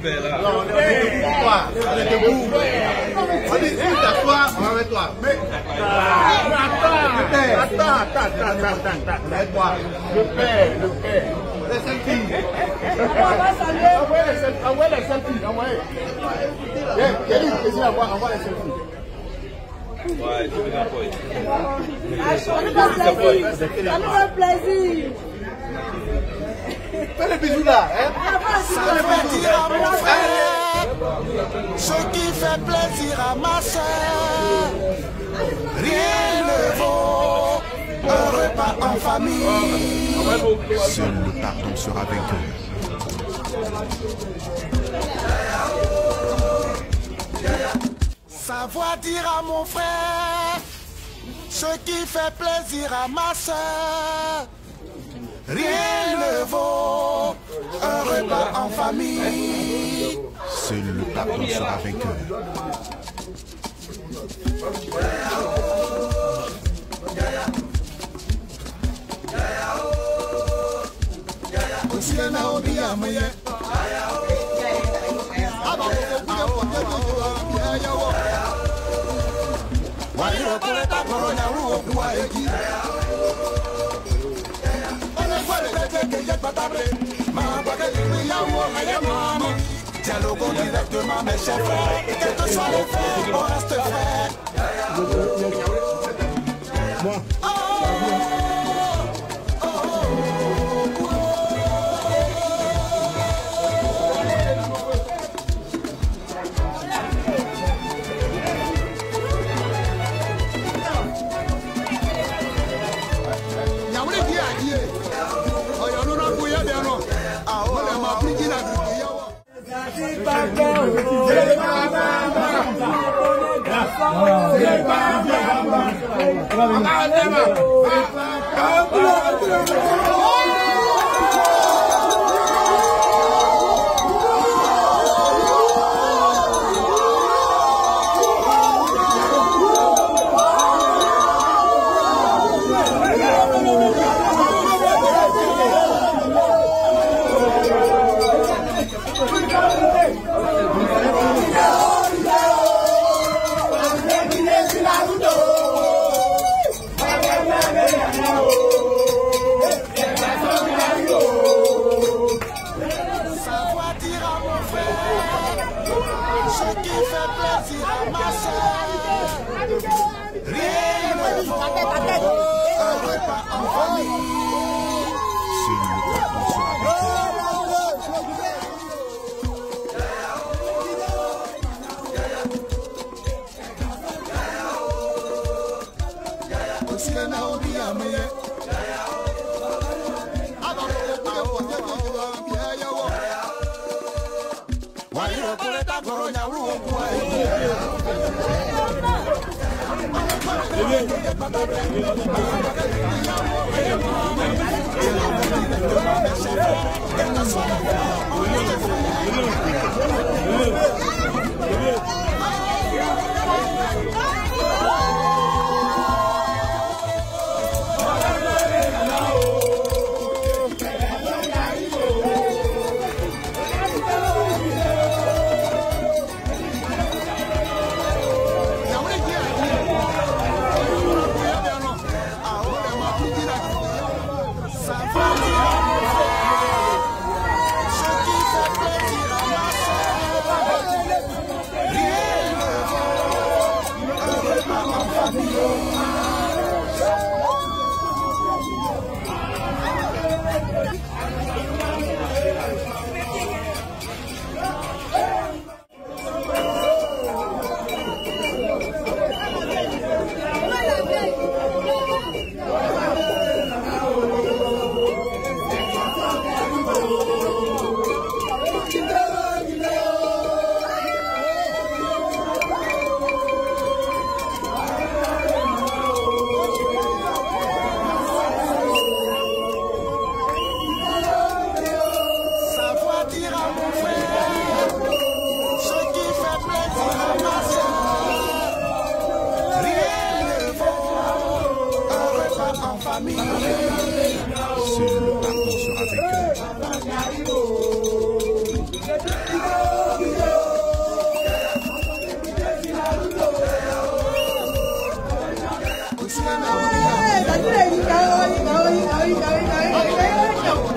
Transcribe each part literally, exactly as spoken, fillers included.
fait là. Non, on est debout pour toi. On est debout. On dit, si t'assois, on va avec toi. Mais, attends, attends, attends, attends, attends, attends. Le père, le père. Les selfies. Envoyez les selfies, envoyez. Kéline, essaye d'envoyer les selfies. Ouais, je vais l'envoyer. Ça nous fait plaisir. Fais le bisou là, hein? Ça fait plaisir à mon frère, ce qui fait plaisir à ma soeur. Rien ne vaut un repas en famille. Seul le pardon sera vainqueur. Savoir dire à mon frère, ce qui fait plaisir à ma soeur. Rien ne vaut un repas en famille. Seul le pardon sera vainqueur. Dialoguons directement mes chers frères, et quels que soient les frères, on reste frères. Moi. Ce qui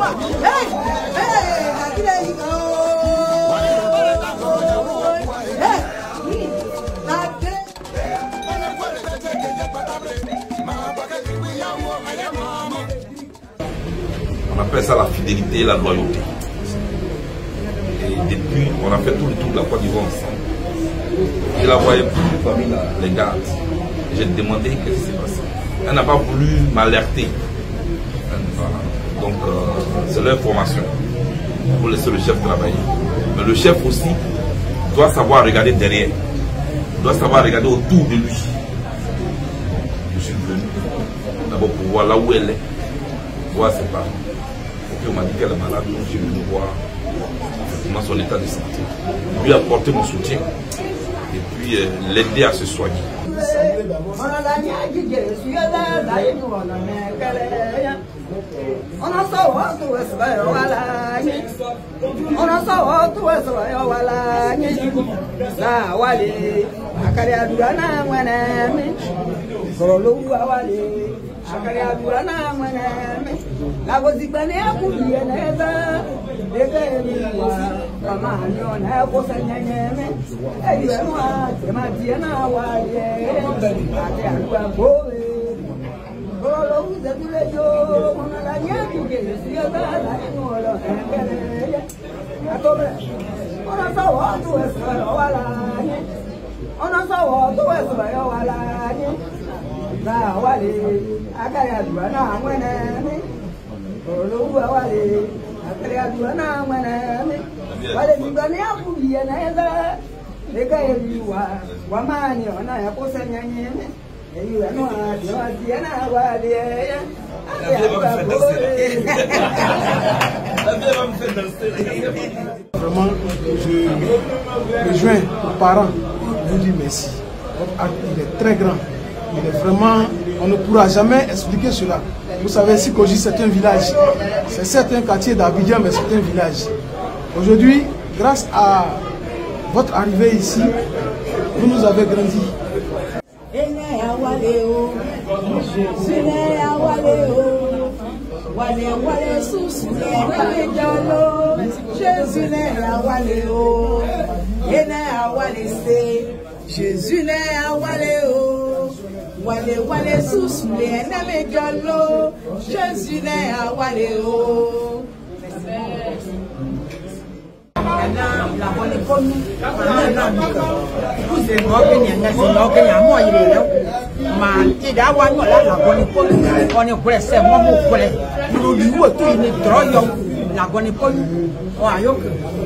On appelle ça la fidélité et la loyauté. Et depuis, on a fait tout le tour de la Côte d'Ivoire ensemble. Je la voyais plus parmi les gardes. J'ai demandé qu'est-ce qui s'est passé. Elle n'a pas voulu m'alerter. Donc, euh, c'est leur formation pour laisser le chef travailler. Mais le chef aussi doit savoir regarder derrière. Doit savoir regarder autour de lui. Je suis venu d'abord pour voir là où elle est, voir ses parents. On m'a dit qu'elle est malade, donc je suis venu voir effectivement son état de santé, lui apporter mon soutien et puis euh, l'aider à se soigner. Akari adura na mweneme la gozibane akulie neza ege wa mama niona ko senyeme eyi wa tema die na wa ye ate akwa bowe olo uze dule yo mona la nyaki ke siya da la ngolo engele atobe ona sawa tu esa wala ni ona sawa tu esa wala ni na wale akari adura na mweneme olo wale akari adura na mweneme wale bibane akulie neza ega yebiwa wamani ona yakosanya nyene eyiwa no adi adi na wale ya Vraiment, je rejoins les parents, je vous dis merci. Votre acte, il est très grand. Il est vraiment, on ne pourra jamais expliquer cela. Vous savez, Sikoji, c'est un village. C'est certes un quartier d'Abidjan, mais c'est un village. Aujourd'hui, grâce à votre arrivée ici, vous nous avez grandi. Jésus n'est à Waléo, Wale Wale sous les name jolo, Jésus n'est à Waléo. La bonne connu, vous êtes morgan, il y a un organ à moi, il est là. Man, il a one la bonne connu, on est pressé, mon mot, nous lui voulons tout une droyon, la bonne connu. Oh, ayo.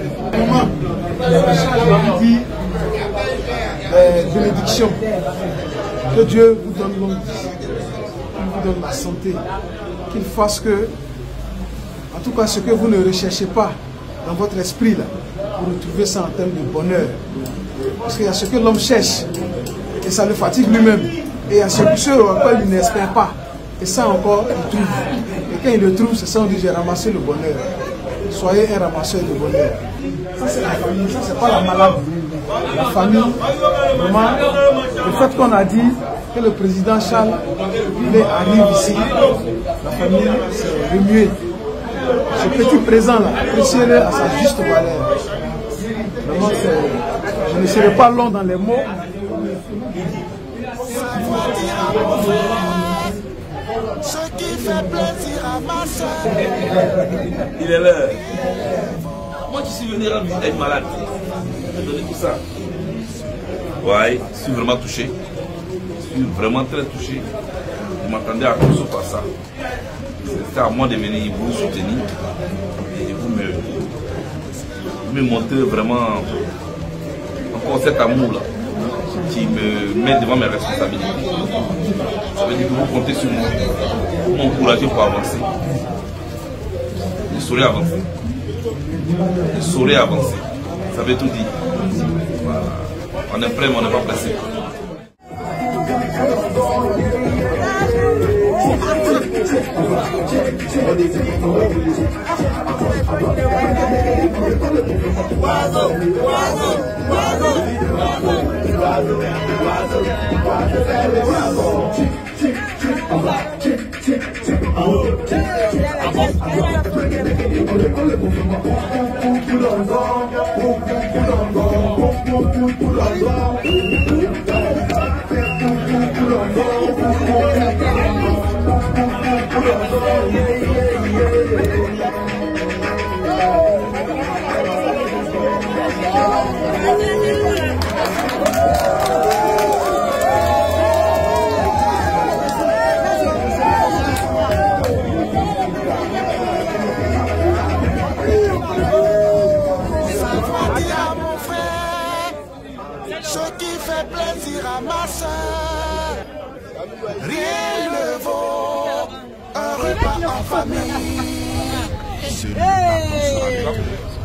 Euh, bénédiction. Que Dieu vous donne longue vie, qu'il vous donne la santé, qu'il fasse que, en tout cas, ce que vous ne recherchez pas dans votre esprit, là, vous retrouvez ça en termes de bonheur. Parce qu'il y a ce que l'homme cherche, et ça le fatigue lui-même. Et il y a ce que il n'espère pas, et ça encore, il trouve. Et quand il le trouve, c'est ça on dit, j'ai ramassé le bonheur. Soyez un ramasseur de bonheur. Ça, c'est la famille, ça, c'est pas la maladie. La famille, vraiment, le fait qu'on a dit que le président Charles il arrive ici, la famille s'est remuée. Ce petit présent-là, appréciez-le à sa juste valeur. Vraiment, je ne serai pas long dans les mots. Ce qui fait plaisir à ma soeur. Il est l'heure. Moi qui suis venu là, être malade. J'ai donné tout ça. Ouais, je suis vraiment touché. Je suis vraiment très touché. Je m'attendais à tout sauf à ça. C'était à moi de venir vous soutenir et vous me, me montrer vraiment encore cet amour-là qui me met devant mes responsabilités. Ça veut dire que vous comptez sur moi pour m'encourager pour avancer. Je saurai avancer. Je saurai avancer. Ça veut tout dire. Voilà. On est prêt, mais on n'est pas pressé. Oiseau, Ce qui fait plaisir à ma soeur, rien ne vaut un repas en famille. Seul le pardon sera vainqueur.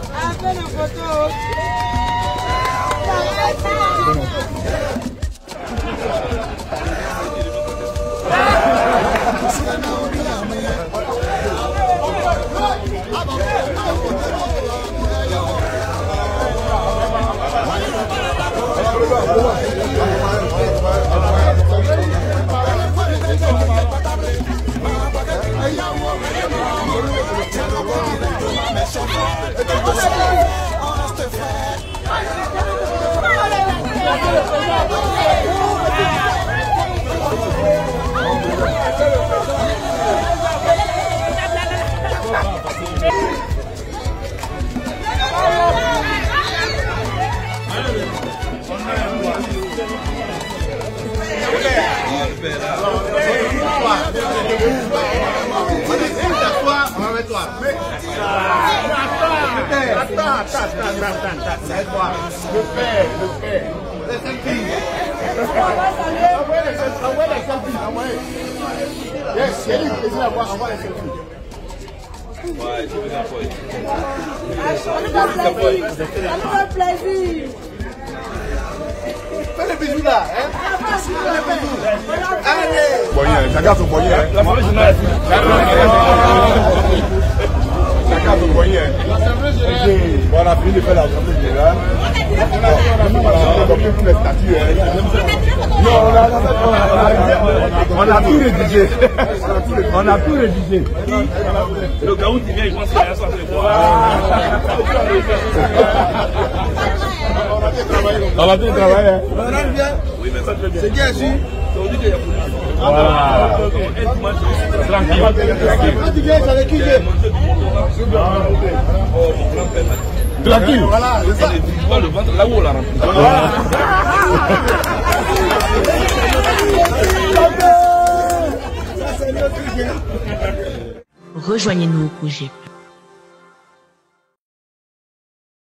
Le père, le père. Les selfies. Envoyez les selfies. Envoyez les selfies. Envoyez. Yes, il y a une plaisir à voir. Envoyez les selfies. Ouais, je vous envoie. Ça nous fait plaisir. Fais les bisous là. Hein? Allez. Poignet, chacun son poignet. La famille générale. Chacun son poignet. Bon, on a fini de faire l'assemblée générale. On a pris les statuts. Non, on a tout rédigé. On a tout rédigé. Le gars où tu viens, il pense qu'il y a un centre de bois. On va tout travailler. Oui, mais ça très bien. C'est bien sûr. Ça veut dire qu'il y a beaucoup. Voilà. Tranquille. Quand tu viens, j'avais qui j'ai. Tranquille. Voilà, c'est ça. Tu vois le ventre là où on l'a rempli. Rejoignez-nous au projet